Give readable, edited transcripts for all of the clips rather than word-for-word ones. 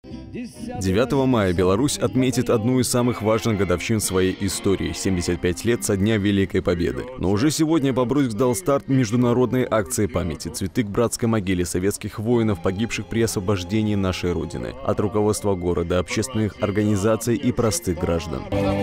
9 мая Беларусь отметит одну из самых важных годовщин своей истории – 75 лет со дня Великой Победы. Но уже сегодня Бобруйск дал старт международной акции памяти «Цветы к братской могиле» советских воинов, погибших при освобождении нашей Родины, от руководства города, общественных организаций и простых граждан.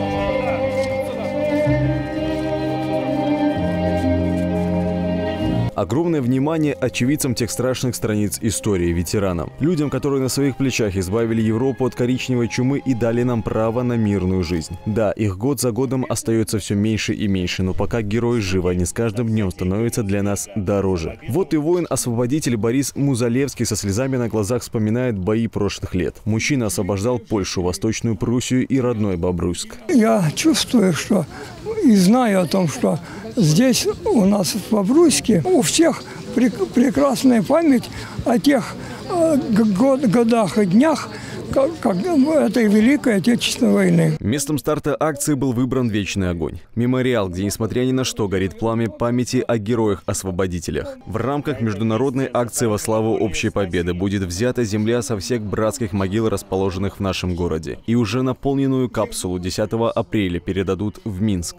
Огромное внимание очевидцам тех страшных страниц истории, ветеранам. Людям, которые на своих плечах избавили Европу от коричневой чумы и дали нам право на мирную жизнь. Да, их год за годом остается все меньше и меньше, но пока герои живы, они с каждым днем становятся для нас дороже. Вот и воин-освободитель Борис Музалевский со слезами на глазах вспоминает бои прошлых лет. Мужчина освобождал Польшу, Восточную Пруссию и родной Бобруйск. Я чувствую, что и знаю о том, что здесь у нас в Бобруйске у всех прекрасная память о тех годах и днях, как этой Великой Отечественной войны. Местом старта акции был выбран Вечный огонь. Мемориал, где, несмотря ни на что, горит пламя памяти о героях-освободителях. В рамках международной акции во славу общей победы будет взята земля со всех братских могил, расположенных в нашем городе. И уже наполненную капсулу 10 апреля передадут в Минск.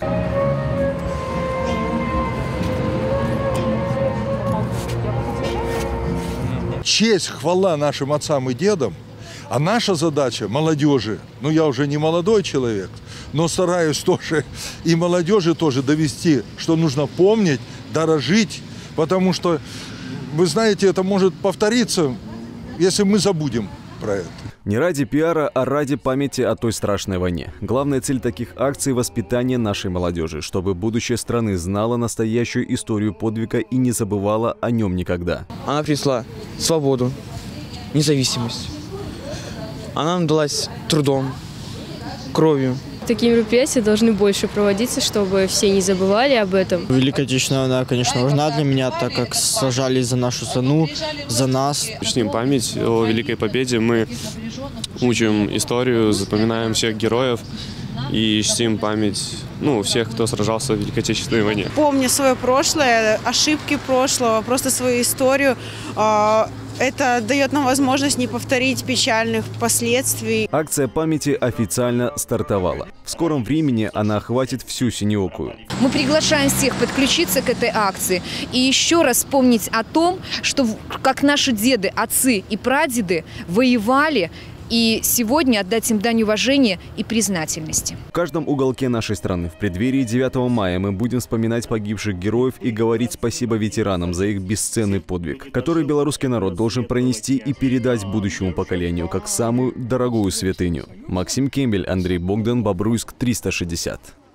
Честь, хвала нашим отцам и дедам, а наша задача молодежи, ну я уже не молодой человек, но стараюсь тоже и молодежи тоже довести, что нужно помнить, дорожить, потому что, вы знаете, это может повториться, если мы забудем про это. Не ради пиара, а ради памяти о той страшной войне. Главная цель таких акций – воспитание нашей молодежи, чтобы будущее страны знало настоящую историю подвига и не забывала о нем никогда. Она принесла свободу, независимость. Она нам далась трудом, кровью. Такие мероприятия должны больше проводиться, чтобы все не забывали об этом. Великая Отечественная война, конечно, важна для меня, так как сражались за нашу страну, за нас. Чтим память о Великой Победе. Мы учим историю, запоминаем всех героев и чтим память всех, кто сражался в Великой Отечественной войне. Помню свое прошлое, ошибки прошлого, просто свою историю. Это дает нам возможность не повторить печальных последствий. Акция памяти официально стартовала. В скором времени она охватит всю Синеокую. Мы приглашаем всех подключиться к этой акции и еще раз вспомнить о том, что как наши деды, отцы и прадеды воевали, и сегодня отдать им дань уважения и признательности. В каждом уголке нашей страны в преддверии 9 мая мы будем вспоминать погибших героев и говорить спасибо ветеранам за их бесценный подвиг, который белорусский народ должен пронести и передать будущему поколению как самую дорогую святыню. Максим Кембель, Андрей Богдан, Бобруйск, 360.